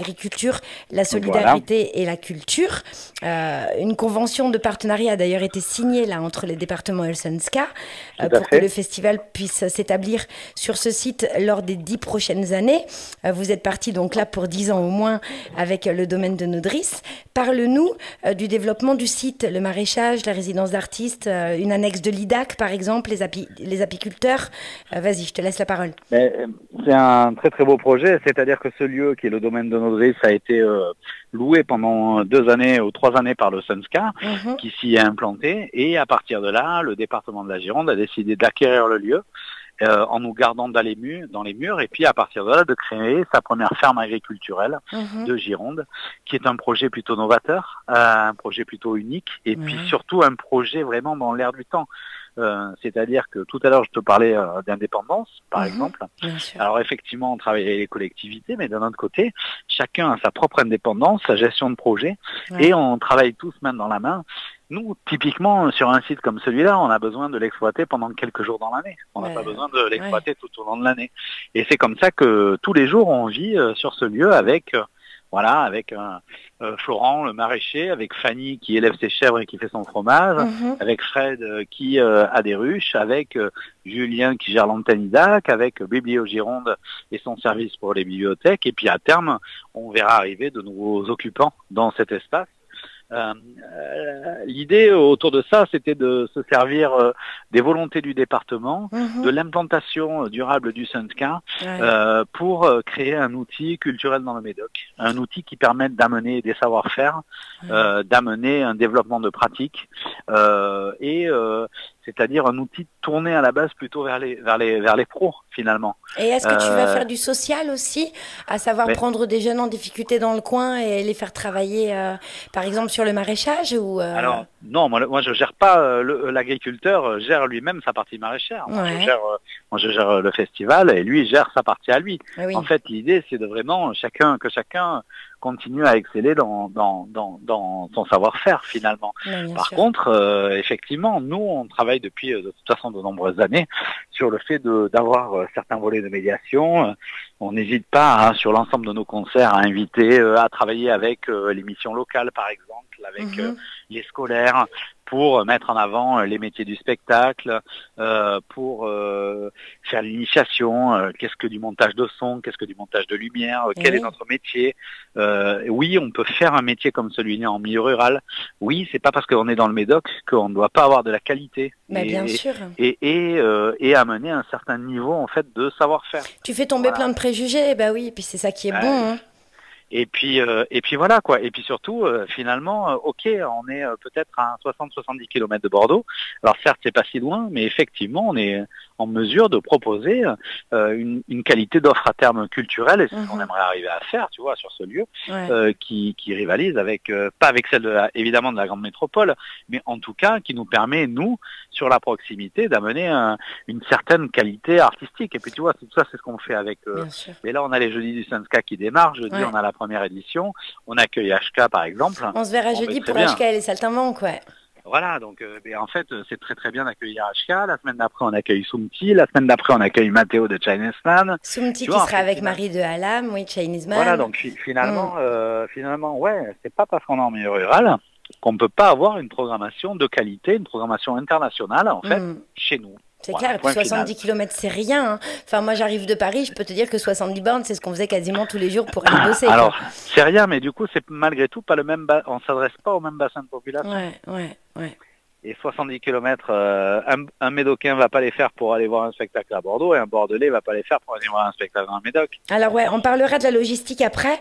l'agriculture, la solidarité voilà. et la culture. Euh, une convention de partenariat a d'ailleurs été signée là, entre les départements et le Sunska euh, pour que le festival puisse s'établir sur ce site lors des dix prochaines années. Euh, vous êtes parti donc là pour dix ans au moins avec le domaine de Nodris. Parle-nous euh, du développement du site, le maraîchage, la résidence d'artistes, euh, une annexe de l'I D A C par exemple, les, api les apiculteurs. Euh, Vas-y, je te laisse la parole. C'est un très très beau projet, c'est-à-dire que ce lieu qui est le domaine de Nodris a été euh, loué pendant deux années ou trois années par le Sunska, mmh. qui s'y est implanté, et à partir de là, le département de la Gironde a décidé d'acquérir le lieu euh, en nous gardant dans les, murs, dans les murs, et puis à partir de là, de créer sa première ferme agriculturelle mmh. de Gironde, qui est un projet plutôt novateur, euh, un projet plutôt unique, et mmh. puis surtout un projet vraiment dans l'air du temps. Euh, c'est-à-dire que tout à l'heure je te parlais euh, d'indépendance par mmh, exemple. Alors effectivement on travaille avec les collectivités, mais d'un autre côté chacun a sa propre indépendance, sa gestion de projet, ouais. et on travaille tous main dans la main. Nous typiquement sur un site comme celui-là, on a besoin de l'exploiter pendant quelques jours dans l'année. On n'a ouais. pas besoin de l'exploiter ouais. tout au long de l'année. Et c'est comme ça que tous les jours on vit euh, sur ce lieu avec euh, Voilà, avec euh, euh, Florent, le maraîcher, avec Fanny qui élève ses chèvres et qui fait son fromage, mmh. avec Fred euh, qui euh, a des ruches, avec euh, Julien qui gère l'antenne I D A C, avec euh, Biblio Gironde et son service pour les bibliothèques. Et puis à terme, on verra arriver de nouveaux occupants dans cet espace. Euh, euh, l'idée autour de ça, c'était de se servir euh, des volontés du département, mmh. de l'implantation durable du Sunska, ouais. euh, pour euh, créer un outil culturel dans le Médoc, un outil qui permette d'amener des savoir-faire, ouais. euh, d'amener un développement de pratiques, euh, et euh, c'est-à-dire un outil tourné à la base plutôt vers les vers les vers les pros finalement. Et est-ce que euh, tu vas faire du social aussi, à savoir mais... prendre des jeunes en difficulté dans le coin et les faire travailler, euh, par exemple sur le maraîchage ou euh... Alors non, moi, moi je gère pas euh, l'agriculteur gère lui-même sa partie maraîchère. Moi, ouais. je gère, euh, moi je gère le festival et lui gère sa partie à lui. Oui. En fait, l'idée c'est de vraiment chacun que chacun continue à exceller dans dans dans, dans son savoir-faire finalement. Oui, Par sûr. contre, euh, effectivement, nous on travaille depuis de toute façon de nombreuses années sur le fait de d'avoir euh, certains volets de médiation. On n'hésite pas hein, sur l'ensemble de nos concerts à inviter, euh, à travailler avec euh, les missions locales par exemple, avec mm-hmm. euh, les scolaires, pour mettre en avant les métiers du spectacle, euh, pour euh, faire l'initiation, euh, qu'est-ce que du montage de son, qu'est-ce que du montage de lumière, euh, quel oui. est notre métier. Euh, oui, on peut faire un métier comme celui-là en milieu rural. Oui, c'est pas parce qu'on est dans le Médoc qu'on ne doit pas avoir de la qualité. Mais et, bien sûr. Et, et, et, euh, et amener un certain niveau en fait de savoir-faire. Tu fais tomber voilà. plein de préjugés, bah oui, et puis c'est ça qui est euh, bon. Hein. Et puis, euh, et puis voilà quoi. Et puis surtout, euh, finalement, euh, ok, on est euh, peut-être à soixante à soixante-dix kilomètres de Bordeaux. Alors certes, c'est pas si loin, mais effectivement, on est en mesure de proposer euh, une, une qualité d'offre à terme culturelle, et c'est ce qu'on aimerait arriver à faire, tu vois, sur ce lieu, ouais. euh, qui, qui rivalise avec, euh, pas avec celle de la, évidemment de la grande métropole, mais en tout cas qui nous permet, nous, sur la proximité, d'amener un, une certaine qualité artistique. Et puis tu vois, tout ça, c'est ce qu'on fait avec. Euh, et là, on a les jeudis du Sunska qui démarrent. Jeudi, ouais. on a la première édition. On accueille H K par exemple. On se verra jeudi pour H K et les Saltimbanques, ouais. Voilà, donc euh, en fait, c'est très très bien d'accueillir H K. La semaine d'après, on accueille Sumti. La semaine d'après, on accueille Mathéo de Chinese Man. Sumti qui vois, sera avec Marie de Halam, oui, Chinese Man. Voilà, donc finalement, mm. euh, finalement, ouais, c'est pas parce qu'on est en milieu rural qu'on ne peut pas avoir une programmation de qualité, une programmation internationale, en fait, mm. chez nous. C'est voilà, clair, et puis soixante-dix kilomètres, c'est rien. Hein. Enfin, moi, j'arrive de Paris, je peux te dire que soixante-dix bornes, c'est ce qu'on faisait quasiment tous les jours pour aller bosser. Alors, c'est rien, mais du coup, c'est malgré tout pas le même. Ba... On s'adresse pas au même bassin de population. Ouais, ouais, ouais. Et soixante-dix kilomètres, euh, un, un Médocain va pas les faire pour aller voir un spectacle à Bordeaux, et un Bordelais va pas les faire pour aller voir un spectacle dans le Médoc. Alors ouais, on parlera de la logistique après,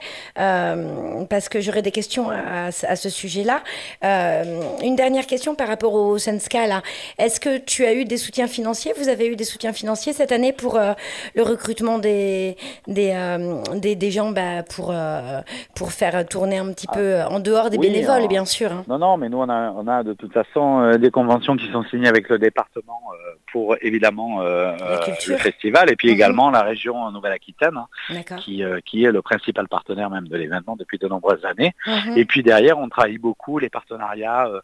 euh, parce que j'aurai des questions à, à ce sujet-là. Euh, une dernière question par rapport au Sunska, là. Est-ce que tu as eu des soutiens financiers? Vous avez eu des soutiens financiers cette année pour euh, le recrutement des, des, euh, des, des gens bah, pour, euh, pour faire tourner un petit peu en dehors des oui, bénévoles, en... bien sûr. Hein. Non, non, mais nous, on a, on a de toute façon... Euh, des conventions qui sont signées avec le département euh, pour évidemment euh, le festival, et puis mmh. également la région Nouvelle-Aquitaine hein, qui, euh, qui est le principal partenaire même de l'événement depuis de nombreuses années. Mmh. Et puis derrière, on travaille beaucoup les partenariats euh,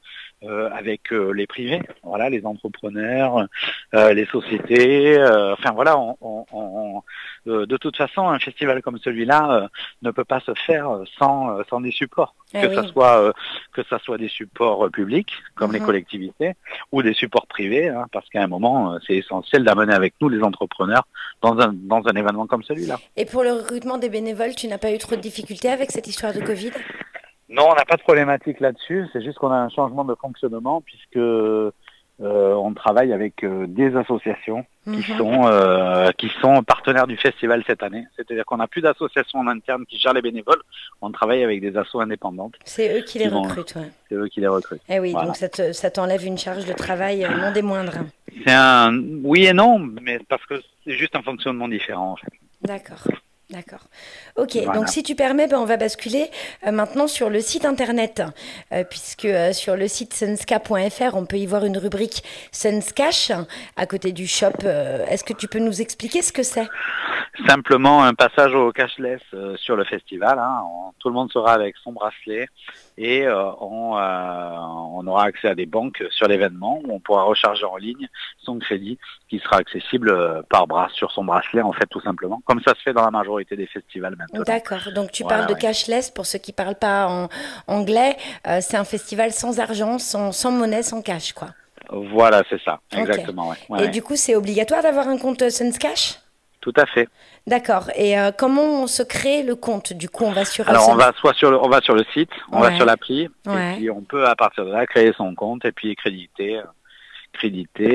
euh, avec euh, les privés, voilà, les entrepreneurs, euh, les sociétés. Euh, enfin voilà, on, on, on, euh, de toute façon, un festival comme celui-là euh, ne peut pas se faire sans, sans des supports, ah que oui. ça soit euh, que ça soit des supports publics comme Mm-hmm. les collectivités ou des supports privés, hein, parce qu'à un moment, c'est essentiel d'amener avec nous les entrepreneurs dans un dans un événement comme celui-là. Et pour le recrutement des bénévoles, tu n'as pas eu trop de difficultés avec cette histoire de Covid? Non, on n'a pas de problématique là-dessus. C'est juste qu'on a un changement de fonctionnement puisque euh, on travaille avec euh, des associations qui Mm-hmm. sont euh, qui sont partenaires du festival cette année. C'est-à-dire qu'on n'a plus d'associations en interne qui gèrent les bénévoles. On travaille avec des assos indépendantes. C'est eux qui les Qui vont- recrutent, ouais. C'est eux qui les recrutent. Eh oui, Voilà. donc ça te- ça t'enlève une charge de travail euh, non des moindres. C'est un oui et non, mais parce que c'est juste un fonctionnement différent en fait. D'accord. D'accord. Ok, Voilà. donc si tu permets, ben, on va basculer euh, maintenant sur le site internet, euh, puisque euh, sur le site sunska point f r, on peut y voir une rubrique Sunscash à côté du shop. Euh, Est-ce que tu peux nous expliquer ce que c'est? Simplement un passage au cashless euh, sur le festival. Hein. On- tout le monde sera avec son bracelet et euh, on, euh, on aura accès à des banques sur l'événement où on pourra recharger en ligne son crédit qui sera accessible euh, par bras sur son bracelet en fait tout simplement, comme ça se fait dans la majorité des festivals maintenant. D'accord, donc tu Voilà, parles de ouais. cashless, pour ceux qui ne parlent pas en anglais, euh, c'est un festival sans argent, sans, sans monnaie, sans cash, quoi. Voilà, c'est ça, Ok. exactement. Ouais. Ouais, Et ouais. du coup, c'est obligatoire d'avoir un compte Sunscash? Tout à fait. D'accord, et euh, comment on se crée le compte? Du coup, on va sur... Alors Sun- on va soit sur le, on va sur le site, on Ouais. va sur l'appli Ouais. et puis on peut à partir de là créer son compte et puis créditer, euh, créditer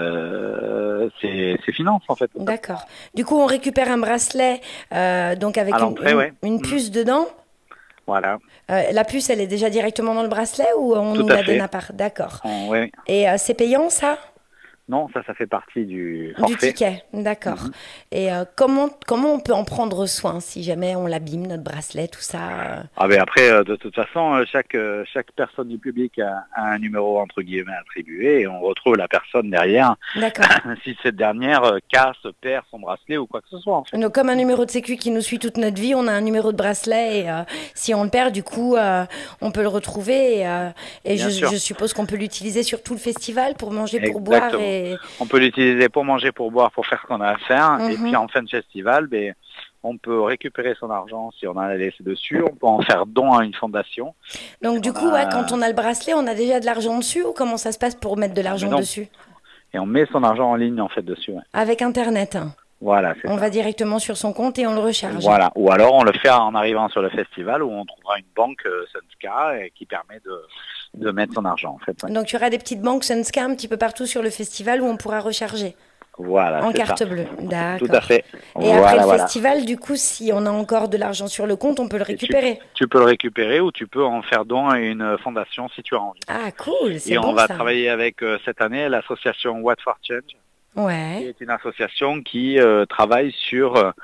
euh, ses, ses finances en fait. D'accord. Du coup, on récupère un bracelet, euh, donc avec À une, l'entrée, une- ouais. une Mm. puce dedans. Voilà. Euh, la puce, elle est déjà directement dans le bracelet ou on Tout nous à la fait. donne à part? D'accord. On- ouais. Et euh, c'est payant, ça? Non, ça, ça fait partie du Du forfait. ticket, d'accord. Mhm. Et euh, comment, comment on peut en prendre soin si jamais on l'abîme, notre bracelet, tout ça euh Ah ben après, euh, de toute façon, euh, chaque euh, chaque personne du public a, a un numéro entre guillemets attribué et on retrouve la personne derrière D'accord. si cette dernière euh, casse, perd son bracelet ou quoi que ce soit en fait. Donc, comme un numéro de sécu qui nous suit toute notre vie, on a un numéro de bracelet et euh, si on le perd, du coup, euh, on peut le retrouver. Et, euh, et Bien je, sûr. je suppose qu'on peut l'utiliser sur tout le festival pour manger, pour boire. Exactement. Et... On peut l'utiliser pour manger, pour boire, pour faire ce qu'on a à faire. Et Mhm. puis en fin de festival, ben, on peut récupérer son argent si on en a laissé dessus. On peut en faire don à une fondation. Donc, du On coup, a- ouais, quand on a le bracelet, on a déjà de l'argent dessus ou comment ça se passe pour mettre de l'argent non. dessus? Et on met son argent en ligne en fait dessus. Ouais. Avec Internet, hein. Voilà, c'est On ça. va directement sur son compte et on le recharge. Voilà. Ou alors on le fait en arrivant sur le festival où on trouvera une banque euh, Sunska et qui permet de, de mettre son argent en fait. Ouais. Donc, il y aura des petites banques Sunska un petit peu partout sur le festival où on pourra recharger Voilà. en c'est carte ça. bleue. D'accord. Tout à fait. Et voilà, après le voilà. festival, du coup, si on a encore de l'argent sur le compte, on peut le récupérer. Tu peux le récupérer ou tu peux en faire don à une fondation si tu as envie. Ah, cool, c'est Et bon on va ça. travailler avec euh, cette année l'association What for Change, qui Ouais. est une association qui euh, travaille sur euh,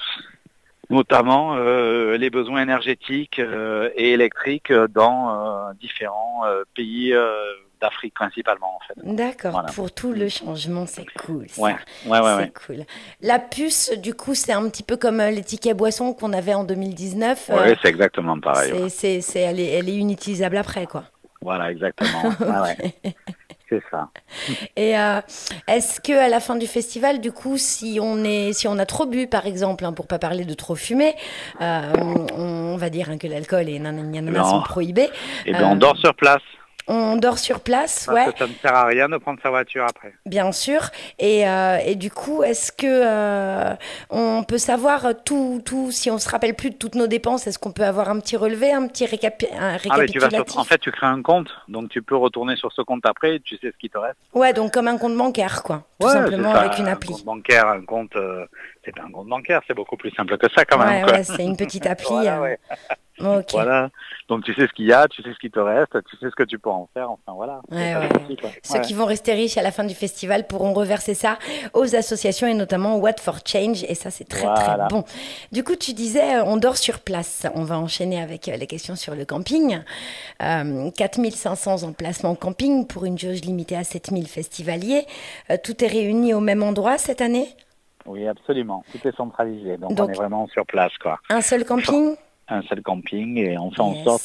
notamment euh, les besoins énergétiques euh, et électriques dans euh, différents euh, pays euh, d'Afrique principalement en fait. D'accord, Voilà. pour tout le changement, c'est cool. Ça. Ouais, ouais, ouais, c'est ouais. cool. La puce, du coup, c'est un petit peu comme euh, les tickets boissons qu'on avait en deux mille dix-neuf. Ouais, euh, c'est exactement pareil. c'est, ouais. c'est, c'est, elle, est, elle est inutilisable après, quoi. Voilà, exactement. Ouais, ouais. C'est ça. Et euh, est-ce que à la fin du festival, du coup, si on est, si on a trop bu, par exemple, hein, pour pas parler de trop fumer, euh, on, on va dire hein, que l'alcool et nanana nanana Non. sont prohibés. Et bien Euh, on dort sur place. On dort sur place, Parce ouais, que ça ne sert à rien de prendre sa voiture après. bien sûr. Et, euh, et du coup, est-ce que euh, on peut savoir tout, tout, si on se rappelle plus de toutes nos dépenses, est-ce qu'on peut avoir un petit relevé, un petit récapi- un Ah mais tu vas récapitulatif? sur... En fait tu crées un compte, donc tu peux retourner sur ce compte après et tu sais ce qui te reste. Ouais, donc comme un compte bancaire, quoi, tout Ouais, simplement c'est ça, avec une Un appli. compte bancaire, un compte, euh, c'est pas un compte bancaire, c'est beaucoup plus simple que ça quand même. Ouais, quoi. ouais, c'est une petite appli. Voilà, euh, ouais. Ok. Voilà. Donc tu sais ce qu'il y a, tu sais ce qui te reste, tu sais ce que tu peux en faire. Enfin voilà. Ouais, C'est ça, ouais. le souci, quoi. Ceux Ouais. qui vont rester riches à la fin du festival pourront reverser ça aux associations et notamment What for Change. Et ça, c'est très, très Voilà. bon. Du coup, tu disais, euh, on dort sur place. On va enchaîner avec euh, les questions sur le camping. Euh, quatre mille cinq cents emplacements camping pour une jauge limitée à sept mille festivaliers. Euh, tout est réuni au même endroit cette année? Oui, absolument. Tout est centralisé. Donc, Donc- on est vraiment sur place, quoi. Un seul camping? Un seul camping et on fait en Yes. sorte euh,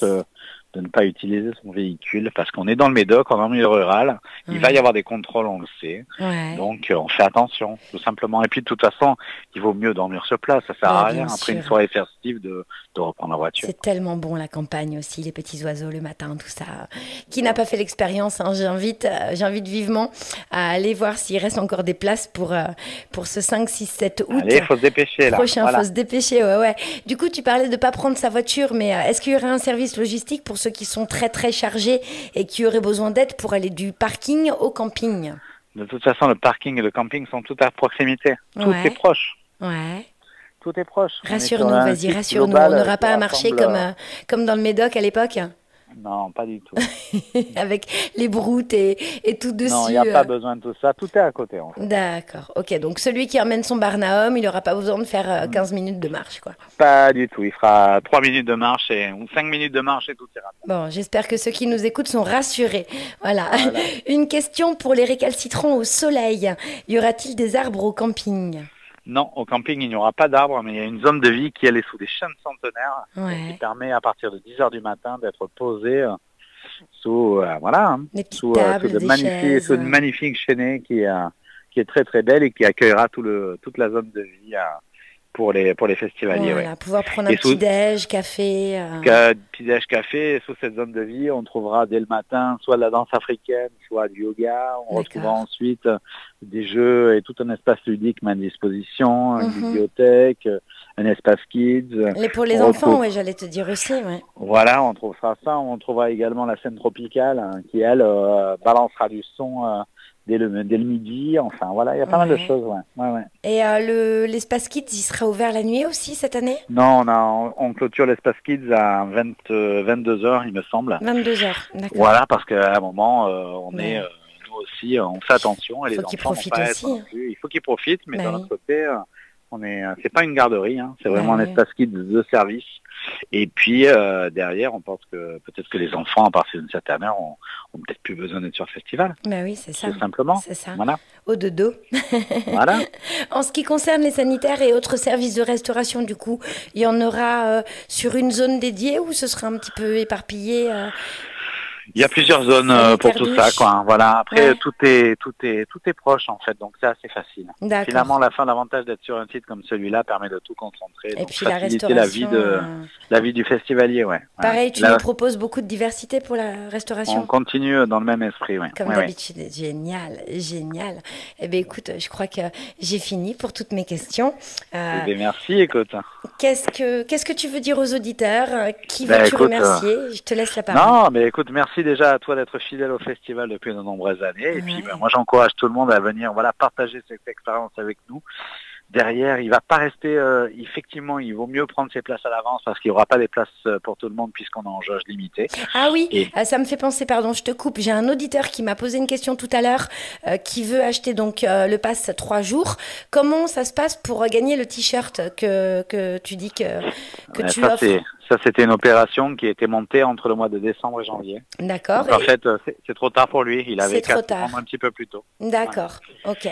de ne pas utiliser son véhicule parce qu'on est dans le Médoc, on est en milieu rural, il Ouais. va y avoir des contrôles, on le sait. Ouais. Donc euh, on fait attention, tout simplement. Et puis de toute façon, il vaut mieux dormir sur place, ça sert Ouais, à bien rien après sûr. une soirée festive de, de reprendre la voiture. C'est tellement bon la campagne aussi, les petits oiseaux le matin, tout ça. Qui n'a pas fait l'expérience, hein, j'invite, euh, j'invite vivement à aller voir s'il reste encore des places pour, euh, pour ce cinq, six, sept août. Allez, il faut se dépêcher là. Prochain, Voilà. faut se dépêcher, ouais, ouais. Du coup, tu parlais de pas prendre sa voiture, mais euh, est-ce qu'il y aurait un service logistique pour ceux qui sont très très chargés et qui auraient besoin d'aide pour aller du parking au camping? De toute façon, le parking et le camping sont tout à proximité. Tout Ouais. est proche. Ouais. Tout est proche. On est Rassure-nous, sur un vas-y, site rassure-nous. global On n'aura qui pas à marcher rassemble, comme, euh, euh, comme dans le Médoc à l'époque, Non, pas du tout. avec les broutes et, et tout dessus. Non, il n'y a euh. pas besoin de tout ça. Tout est à côté, en fait. D'accord, ok. Donc celui qui emmène son Barnaum, il n'aura pas besoin de faire euh, quinze minutes de marche, quoi. Pas du tout. Il fera trois minutes de marche et, ou cinq minutes de marche et tout ira. Bon, j'espère que ceux qui nous écoutent sont rassurés. Voilà. Voilà. Une question pour les récalcitrants au soleil. Y aura-t-il des arbres au camping? Non, au camping, il n'y aura pas d'arbres, mais il y a une zone de vie qui elle est sous des chênes centenaires, qui Ouais. permet à partir de dix heures du matin d'être posé euh, sous, euh, voilà, hein, Des petites sous, euh, tables, sous de des magnifiques, chaises. sous une magnifique chaînée qui, euh, qui est très très belle et qui accueillera tout le, toute la zone de vie euh, pour les pour les festivaliers. Voilà, Ouais. pouvoir prendre un Et sous- petit déj, café. euh, Ca- Petit-déj café, et sous cette zone de vie, on trouvera dès le matin soit de la danse africaine, soit du yoga. On D'accord. retrouvera ensuite euh, des jeux et tout un espace ludique mis à disposition, une Mhm. bibliothèque, euh, un espace kids. Les pour les On enfants, retrouve- ouais, j'allais te dire aussi, ouais. Voilà, on trouvera ça. On trouvera également la scène tropicale hein, qui, elle, euh, balancera du son euh, dès, le, dès le midi. Enfin, voilà, il y a pas mal de Ouais. choses. Ouais. Ouais, ouais. Et euh, le l'espace kids, il sera ouvert la nuit aussi cette année? Non, on, a, on, on clôture l'espace kids à vingt, euh, vingt-deux heures, il me semble. vingt-deux heures, d'accord. Voilà, parce qu'à un moment, euh, on Ouais. est, euh, nous aussi, euh, on fait attention et Faut les qu'ils enfants n'ont profitent pas à être aussi, non hein. plus. Il faut qu'ils profitent, mais Bah d'un oui. autre côté, euh, on est, euh, c'est pas une garderie, hein, c'est Bah vraiment un oui. espace kids de service. Et puis euh, derrière, on pense que peut-être que les enfants, à partir d'une certaine heure, ont, ont peut-être plus besoin d'être sur le festival, Bah oui, c'est ça. tout simplement. C'est ça. Voilà, Au dodo. voilà. En ce qui concerne les sanitaires et autres services de restauration, du coup, il y en aura euh, sur une zone dédiée ou ce sera un petit peu éparpillé euh, Il y a plusieurs zones euh, pour tout ça, Sanitaire-douche. quoi. Voilà. Après, Ouais. tout est, tout est, tout est proche en fait, donc c'est assez facile. D'accord. Finalement, la fin, l'avantage d'être sur un site comme celui-là permet de tout concentrer, Et donc puis la faciliter la vie restauration. de, euh, la vie du festivalier, ouais. Pareil, Ouais. tu Là, nous proposes beaucoup de diversité pour la on restauration. continue dans le même esprit, ouais. Comme Ouais, ouais. d'habitude, génial, génial. Eh bien, écoute, je crois que j'ai fini pour toutes mes questions. Euh, Eh bien, merci, écoute. qu'est-ce que qu'est-ce que tu veux dire aux auditeurs? Euh, Qui Ben, veux-tu écoute, remercier? Je te laisse la parole. Non, mais écoute, merci déjà à toi d'être fidèle au festival depuis de nombreuses années. Et Ouais. puis, ben, moi, j'encourage tout le monde à venir, voilà, partager cette expérience avec nous. Derrière, il va pas rester, euh, effectivement, il vaut mieux prendre ses places à l'avance parce qu'il n'y aura pas des places euh, pour tout le monde puisqu'on est en jauge limitée. Ah oui, Et- euh, ça me fait penser, pardon, je te coupe. J'ai un auditeur qui m'a posé une question tout à l'heure, euh, qui veut acheter donc euh, le pass trois jours. Comment ça se passe pour euh, gagner le t-shirt que, que tu dis que, que Ouais, tu ça, offres? c'est, ça, c'était une opération qui a été montée entre le mois de décembre et janvier. D'accord. Donc, en et- fait, euh, c'est, c'est trop tard pour lui. Il avait C'est qu'à trop se tard. prendre un petit peu plus tôt. D'accord, ok.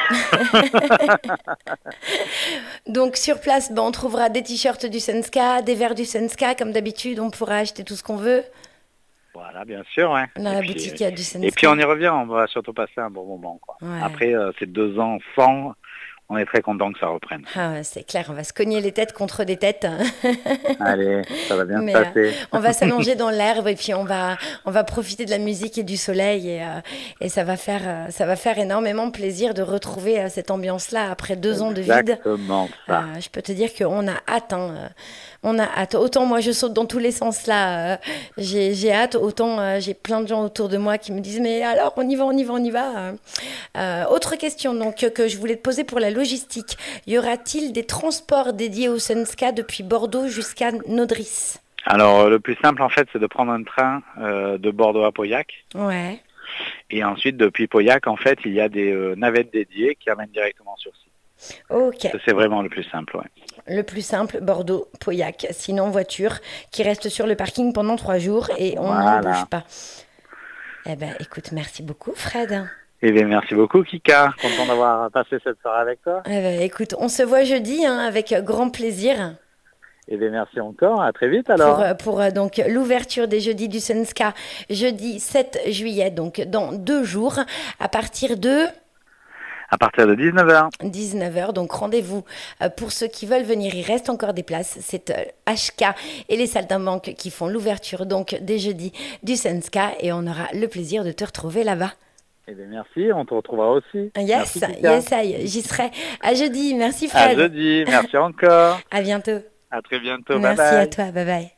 Donc sur place, ben, on trouvera des t-shirts du Senska, des verres du Senska, comme d'habitude, on pourra acheter tout ce qu'on veut. Voilà, bien sûr, ouais. Dans Et la puis, boutique, il y a du Senska. Et puis on y revient, on va surtout passer un bon moment, quoi. Ouais. Après euh, ces deux ans sans, on est très content que ça reprenne. Ah ouais, c'est clair, on va se cogner les têtes contre des têtes. Allez, ça va bien Mais, se passer. On va s'allonger dans l'herbe et puis on va, on va profiter de la musique et du soleil et, euh, et ça va faire, euh, ça va faire énormément plaisir de retrouver euh, cette ambiance-là après deux ans de vide. Exactement ça. Euh, je peux te dire qu'on a hâte. Hein, euh, on a hâte. Autant moi je saute dans tous les sens là. euh, j'ai, j'ai hâte. Autant euh, j'ai plein de gens autour de moi qui me disent mais alors on y va, on y va, on y va. Euh, euh, autre question donc euh, que je voulais te poser pour la logistique. Y aura-t-il des transports dédiés au Senska depuis Bordeaux jusqu'à Nodris? Alors euh, le plus simple en fait, c'est de prendre un train euh, de Bordeaux à Pauillac. Ouais. Et ensuite, depuis Pauillac, en fait, il y a des euh, navettes dédiées qui amènent directement sur site. Ok. Ça, c'est vraiment le plus simple, ouais. Le plus simple, Bordeaux, Pauillac. Sinon voiture qui reste sur le parking pendant trois jours et on Voilà. ne bouge pas. Eh ben écoute, merci beaucoup Fred. Eh bien, merci beaucoup, Kika. Content d'avoir passé cette soirée avec toi. Eh ben, écoute, on se voit jeudi hein, avec grand plaisir. Eh bien, merci encore. À très vite alors. Pour, euh, pour euh, donc l'ouverture des jeudis du Sunska, jeudi sept juillet, donc dans deux jours, à partir de À partir de dix-neuf heures. dix-neuf heures. Donc rendez-vous euh, pour ceux qui veulent venir. Il reste encore des places. C'est euh, H K et les Saltimbanques qui font l'ouverture donc des jeudis du Sunska et on aura le plaisir de te retrouver là-bas. Eh bien, merci. On te retrouvera aussi. Yes, Merci, Kika. yes, I. J'y serai. À jeudi. Merci À Fred. jeudi. Merci encore. À bientôt. À très bientôt. Merci bye bye. à toi. Bye bye.